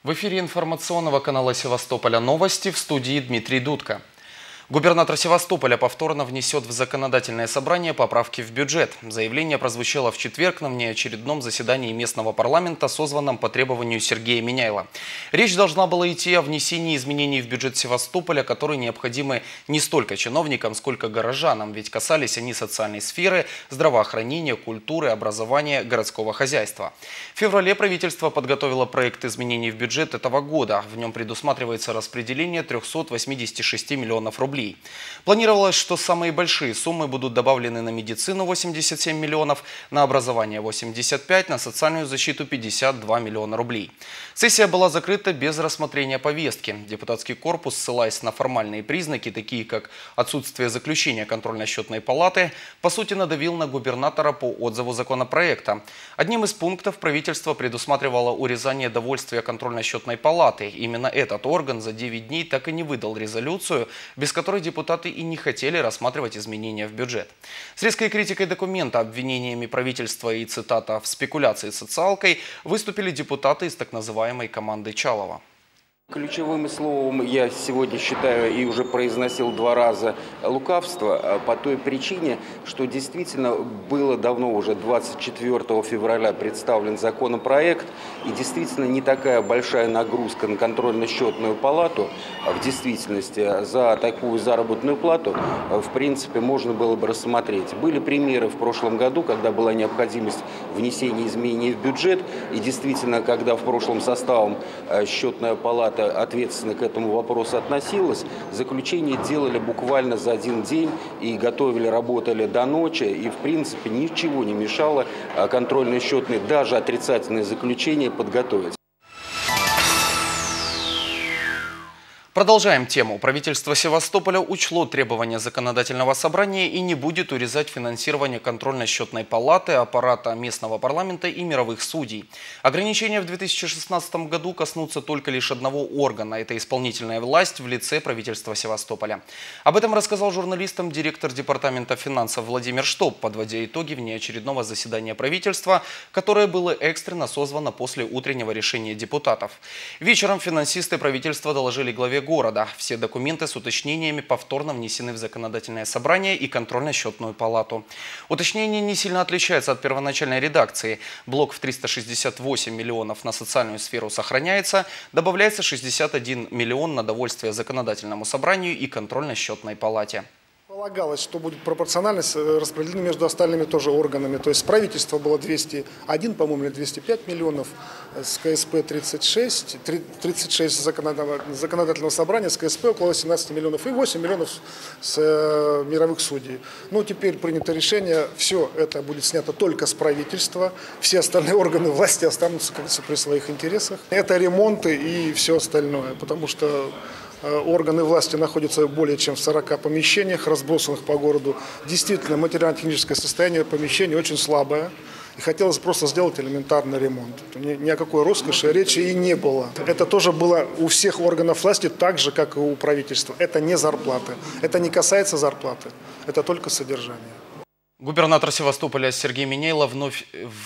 В эфире информационного канала Севастополя новости, в студии Дмитрий Дудко. Губернатор Севастополя повторно внесет в законодательное собрание поправки в бюджет. Заявление прозвучало в четверг на внеочередном заседании местного парламента, созванном по требованию Сергея Миняйла. Речь должна была идти о внесении изменений в бюджет Севастополя, которые необходимы не столько чиновникам, сколько горожанам, ведь касались они социальной сферы, здравоохранения, культуры, образования, городского хозяйства. В феврале правительство подготовило проект изменений в бюджет этого года. В нем предусматривается распределение 386 миллионов рублей. Планировалось, что самые большие суммы будут добавлены на медицину 87 миллионов, на образование 85, на социальную защиту 52 миллиона рублей. Сессия была закрыта без рассмотрения повестки. Депутатский корпус, ссылаясь на формальные признаки, такие как отсутствие заключения контрольно-счетной палаты, по сути надавил на губернатора по отзыву законопроекта. Одним из пунктов правительство предусматривало урезание довольствия контрольно-счетной палаты. Именно этот орган за 9 дней так и не выдал резолюцию, без которой депутаты и не хотели рассматривать изменения в бюджет. С резкой критикой документа, обвинениями правительства и, цитата, «в спекуляции социалкой» выступили депутаты из так называемой команды Чалова. Ключевым словом я сегодня считаю и уже произносил 2 раза лукавство по той причине, что действительно было давно уже 24 февраля представлен законопроект, и действительно не такая большая нагрузка на контрольно-счетную палату в действительности за такую заработную плату в принципе можно было бы рассмотреть. Были примеры в прошлом году, когда была необходимость внесения изменений в бюджет, и действительно, когда в прошлом составом счетная палата ответственно к этому вопросу относилась, заключение делали буквально за 1 день и готовили, работали до ночи, и в принципе ничего не мешало контрольно-счетные, даже отрицательные заключения подготовить. Продолжаем тему. Правительство Севастополя учло требования законодательного собрания и не будет урезать финансирование контрольно-счетной палаты, аппарата местного парламента и мировых судей. Ограничения в 2016 году коснутся только лишь одного органа – это исполнительная власть в лице правительства Севастополя. Об этом рассказал журналистам директор департамента финансов Владимир Штоп, подводя итоги внеочередного заседания правительства, которое было экстренно созвано после утреннего решения депутатов. Вечером финансисты правительства доложили главе города. Все документы с уточнениями повторно внесены в законодательное собрание и контрольно-счетную палату. Уточнения не сильно отличаются от первоначальной редакции. Блок в 368 миллионов на социальную сферу сохраняется, добавляется 61 миллион на довольствие законодательному собранию и контрольно-счетной палате. Полагалось, что будет пропорциональность распределена между остальными тоже органами. То есть правительство было 201, по-моему, или 205 миллионов, с КСП 36 законодательного собрания, с КСП около 18 миллионов и 8 миллионов с мировых судей. Ну, теперь принято решение, все это будет снято только с правительства, все остальные органы власти останутся, как говорится, при своих интересах. Это ремонты и все остальное, потому что органы власти находятся более чем в 40 помещениях, разбросанных по городу. Действительно, материально-техническое состояние помещений очень слабое. И хотелось просто сделать элементарный ремонт. Ни о какой роскоши речи и не было. Это тоже было у всех органов власти так же, как и у правительства. Это не зарплаты. Это не касается зарплаты. Это только содержание. Губернатор Севастополя Сергей Миняйла вновь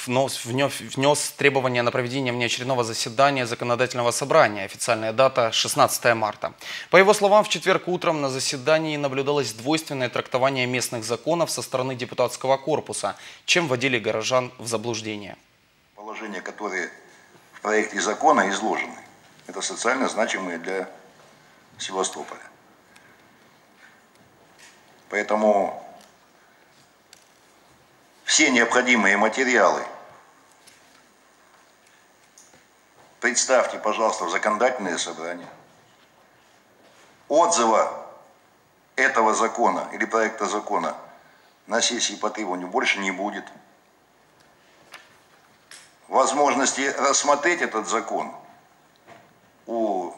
внес требования на проведение внеочередного заседания законодательного собрания. Официальная дата – 16 марта. По его словам, в четверг утром на заседании наблюдалось двойственное трактование местных законов со стороны депутатского корпуса, чем вводили горожан в заблуждение. Положения, которые в проекте закона изложены, это социально значимые для Севастополя. Поэтому все необходимые материалы представьте, пожалуйста, в законодательное собрание. Отзыва этого закона или проекта закона на сессии по требованию больше не будет. Возможности рассмотреть этот закон у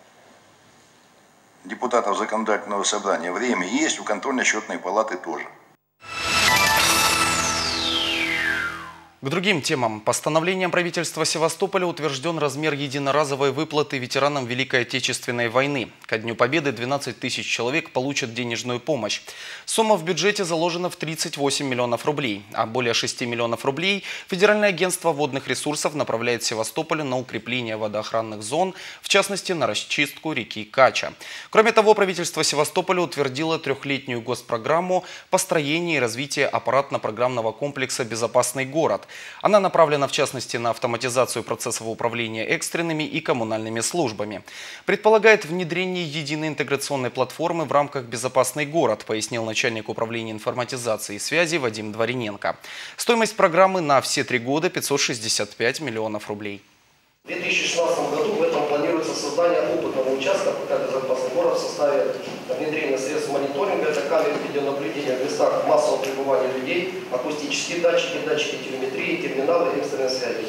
депутатов законодательного собрания время есть, у контрольно-счетной палаты тоже. К другим темам. Постановлением правительства Севастополя утвержден размер единоразовой выплаты ветеранам Великой Отечественной войны. Ко Дню Победы 12 тысяч человек получат денежную помощь. Сумма в бюджете заложена в 38 миллионов рублей, а более 6 миллионов рублей Федеральное агентство водных ресурсов направляет Севастополю на укрепление водоохранных зон, в частности на расчистку реки Кача. Кроме того, правительство Севастополя утвердило трехлетнюю госпрограмму построения и развития аппаратно-программного комплекса «Безопасный город». Она направлена в частности на автоматизацию процессов управления экстренными и коммунальными службами. Предполагает внедрение единой интеграционной платформы в рамках «Безопасный город», пояснил начальник управления информатизации и связи Вадим Двориненко. Стоимость программы на все 3 года 565 миллионов рублей. В 2016 году в этом планируется создание опытного участка ПК «Безопасный город» в составе внедрения средств мониторинга, это камеры видеонаблюдения в местах массового пребывания людей, акустические датчики, датчики телеметрии, терминалы экстренной связи.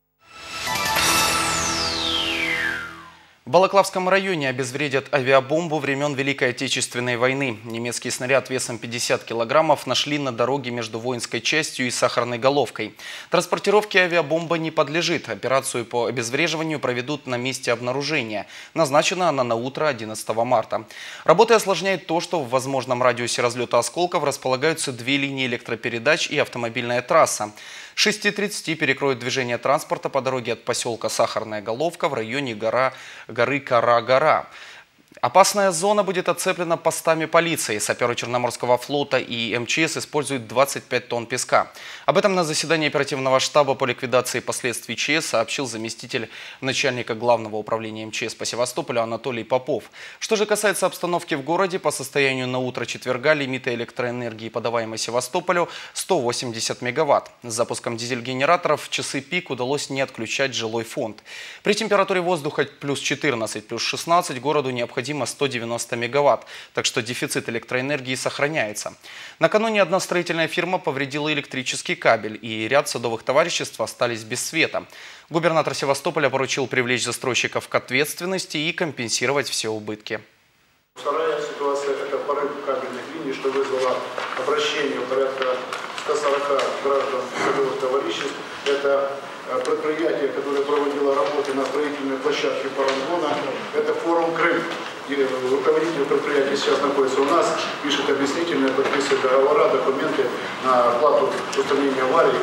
В Балаклавском районе обезвредят авиабомбу времен Великой Отечественной войны. Немецкий снаряд весом 50 килограммов нашли на дороге между воинской частью и Сахарной Головкой. Транспортировке авиабомба не подлежит. Операцию по обезвреживанию проведут на месте обнаружения. Назначена она на утро 11 марта. Работы осложняет то, что в возможном радиусе разлета осколков располагаются 2 линии электропередач и автомобильная трасса. С 6:30 перекроют движение транспорта по дороге от поселка Сахарная Головка в районе горы Кара-Гора. Опасная зона будет оцеплена постами полиции. Саперы Черноморского флота и МЧС используют 25 тонн песка. Об этом на заседании оперативного штаба по ликвидации последствий ЧС сообщил заместитель начальника Главного управления МЧС по Севастополю Анатолий Попов. Что же касается обстановки в городе, по состоянию на утро четверга лимиты электроэнергии, подаваемой Севастополю, 180 мегаватт. С запуском дизель-генераторов в часы пик удалось не отключать жилой фонд. При температуре воздуха плюс 14, плюс 16 городу необходимо 190 мегаватт, так что дефицит электроэнергии сохраняется. Накануне одна строительная фирма повредила электрический кабель, и ряд садовых товариществ остались без света. Губернатор Севастополя поручил привлечь застройщиков к ответственности и компенсировать все убытки. Вторая ситуация – это порыв кабельных линий, что вызвало обращение порядка 140 граждан садовых товариществ. Это предприятие, которое проводило работы на строительной площадке Парангона, это форум «Крым». И руководитель предприятия сейчас находится у нас, пишет объяснительные, подписывает договора, документы на оплату устранения аварий.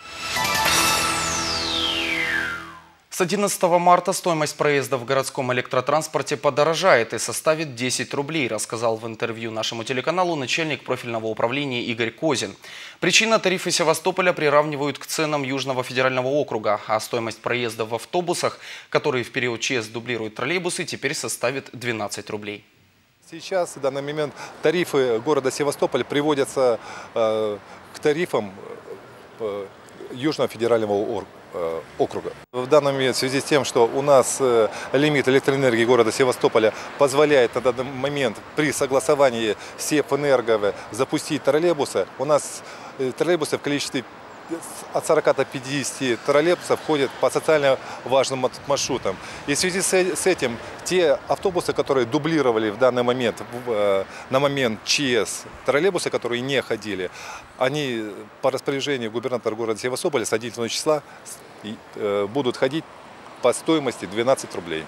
С 11 марта стоимость проезда в городском электротранспорте подорожает и составит 10 рублей, рассказал в интервью нашему телеканалу начальник профильного управления Игорь Козин. Причина – тарифы Севастополя приравнивают к ценам Южного федерального округа, а стоимость проезда в автобусах, которые в период ЧС дублируют троллейбусы, теперь составит 12 рублей. Сейчас, в данный момент, тарифы города Севастополь приводятся к тарифам Южного федерального округа. В данный момент, в связи с тем, что у нас лимит электроэнергии города Севастополя позволяет на данный момент при согласовании с Севэнерго запустить троллейбусы, у нас троллейбусы в количестве от 40 до 50 троллейбусов ходят по социально важным маршрутам. И в связи с этим те автобусы, которые дублировали в данный момент, на момент ЧС, троллейбусы, которые не ходили, они по распоряжению губернатора города Севастополя с 11 числа будут ходить по стоимости 12 рублей.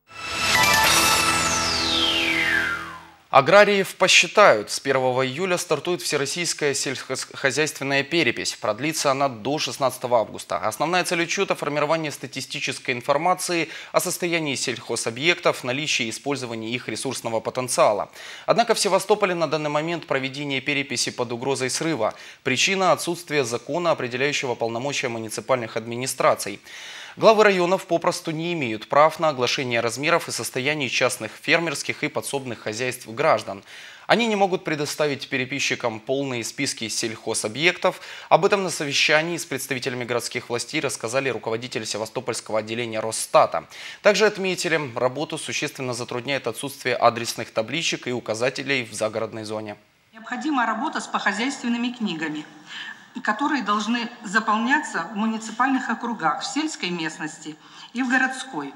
Аграриев посчитают. С 1 июля стартует всероссийская сельскохозяйственная перепись. Продлится она до 16 августа. Основная цель учета – формирование статистической информации о состоянии сельхозобъектов, наличии и использовании их ресурсного потенциала. Однако в Севастополе на данный момент проведение переписи под угрозой срыва. Причина – отсутствие закона, определяющего полномочия муниципальных администраций. Главы районов попросту не имеют прав на оглашение размеров и состояний частных фермерских и подсобных хозяйств граждан. Они не могут предоставить переписчикам полные списки сельхозобъектов. Об этом на совещании с представителями городских властей рассказали руководители Севастопольского отделения Росстата. Также отметили, работу существенно затрудняет отсутствие адресных табличек и указателей в загородной зоне. Необходима работа с похозяйственными книгами, которые должны заполняться в муниципальных округах, в сельской местности и в городской.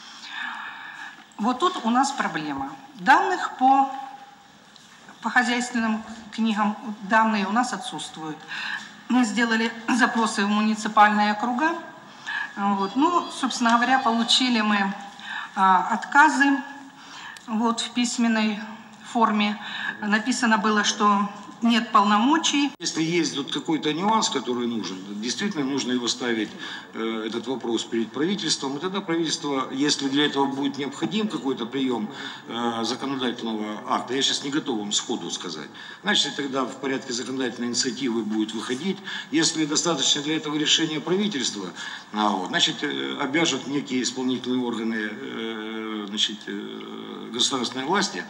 Вот тут у нас проблема. Данных по хозяйственным книгам данные у нас отсутствуют. Мы сделали запросы в муниципальные округа. Вот. Ну, собственно говоря, получили мы отказы в письменной форме. Написано было, что нет полномочий. Если есть вот какой-то нюанс, который нужен, действительно нужно его ставить, этот вопрос перед правительством. И тогда правительство, если для этого будет необходим какой-то прием законодательного акта, я сейчас не готов вам сходу сказать, значит тогда в порядке законодательной инициативы будет выходить. Если достаточно для этого решения правительства, значит обяжут некие исполнительные органы государственной власти.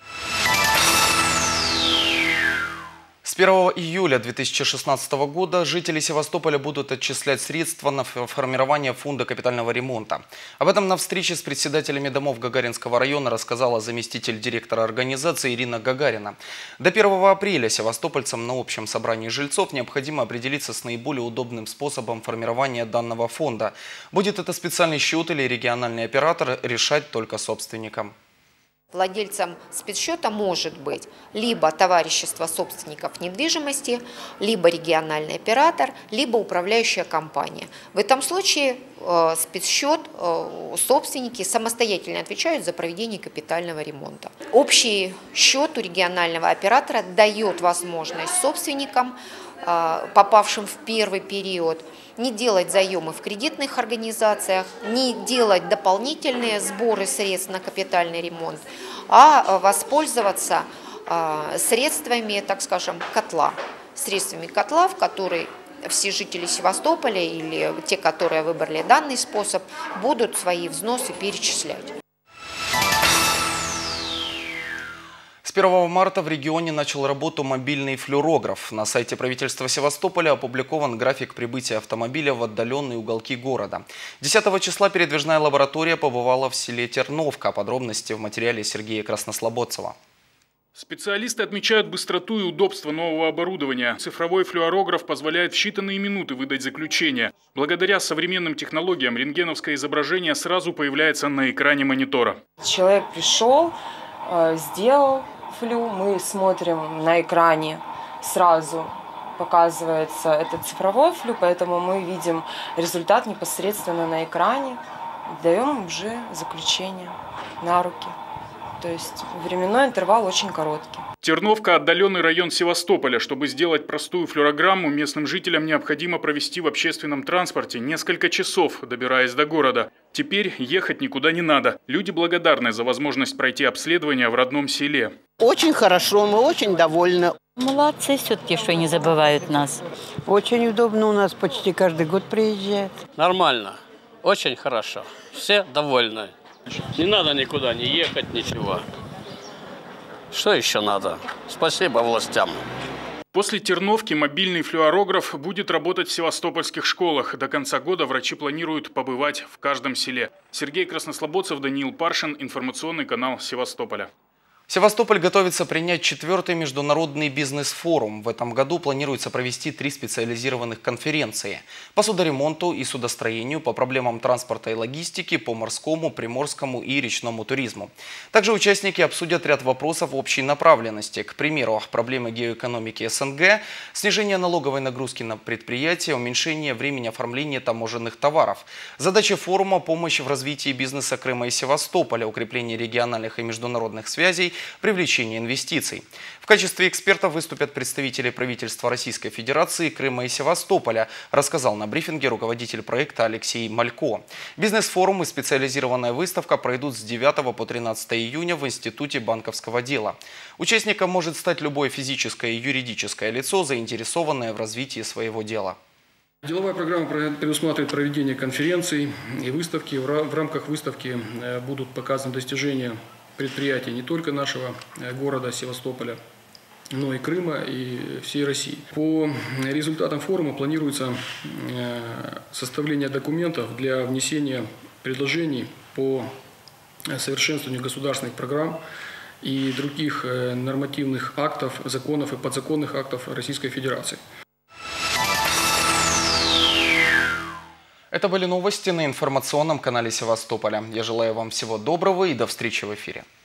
С 1 июля 2016 года жители Севастополя будут отчислять средства на формирование фонда капитального ремонта. Об этом на встрече с председателями домов Гагаринского района рассказала заместитель директора организации Ирина Гагарина. До 1 апреля севастопольцам на общем собрании жильцов необходимо определиться с наиболее удобным способом формирования данного фонда. Будет это специальный счет или региональный оператор, решать только собственникам. Владельцем спецсчета может быть либо товарищество собственников недвижимости, либо региональный оператор, либо управляющая компания. В этом случае спецсчет собственники самостоятельно отвечают за проведение капитального ремонта. Общий счет у регионального оператора дает возможность собственникам, попавшим в первый период, не делать заемы в кредитных организациях, не делать дополнительные сборы средств на капитальный ремонт, а воспользоваться средствами, так скажем, котла. Средствами котла, в который все жители Севастополя или те, которые выбрали данный способ, будут свои взносы перечислять. С 1 марта в регионе начал работу мобильный флюорограф. На сайте правительства Севастополя опубликован график прибытия автомобиля в отдаленные уголки города. 10 числа передвижная лаборатория побывала в селе Терновка. Подробности в материале Сергея Краснослободцева. Специалисты отмечают быстроту и удобство нового оборудования. Цифровой флюорограф позволяет в считанные минуты выдать заключение. Благодаря современным технологиям рентгеновское изображение сразу появляется на экране монитора. Человек пришел, сделал флю, мы смотрим на экране, сразу показывается этот цифровой флю, поэтому мы видим результат непосредственно на экране, даем уже заключение на руки. То есть временной интервал очень короткий. Терновка – отдаленный район Севастополя. Чтобы сделать простую флюорограмму, местным жителям необходимо провести в общественном транспорте несколько часов, добираясь до города. Теперь ехать никуда не надо. Люди благодарны за возможность пройти обследование в родном селе. Очень хорошо, мы очень довольны. Молодцы все-таки, что не забывают нас. Очень удобно, у нас почти каждый год приезжает. Нормально, очень хорошо, все довольны. Не надо никуда не ехать, ничего. Что еще надо? Спасибо властям. После Терновки мобильный флюорограф будет работать в севастопольских школах. До конца года врачи планируют побывать в каждом селе. Сергей Краснослободцев, Даниил Паршин, информационный канал Севастополя. Севастополь готовится принять 4-й международный бизнес-форум. В этом году планируется провести 3 специализированных конференции по судоремонту и судостроению, по проблемам транспорта и логистики, по морскому, приморскому и речному туризму. Также участники обсудят ряд вопросов общей направленности. К примеру, проблемы геоэкономики СНГ, снижение налоговой нагрузки на предприятия, уменьшение времени оформления таможенных товаров. Задача форума – помощь в развитии бизнеса Крыма и Севастополя, укрепление региональных и международных связей, привлечение инвестиций. В качестве экспертов выступят представители правительства Российской Федерации, Крыма и Севастополя, рассказал на брифинге руководитель проекта Алексей Малько. Бизнес-форум и специализированная выставка пройдут с 9 по 13 июня в Институте банковского дела. Участником может стать любое физическое и юридическое лицо, заинтересованное в развитии своего дела. Деловая программа предусматривает проведение конференций и выставки. В рамках выставки будут показаны достижения предприятий не только нашего города Севастополя, но и Крыма и всей России. По результатам форума планируется составление документов для внесения предложений по совершенствованию государственных программ и других нормативных актов, законов и подзаконных актов Российской Федерации. Это были новости на информационном канале Севастополя. Я желаю вам всего доброго и до встречи в эфире.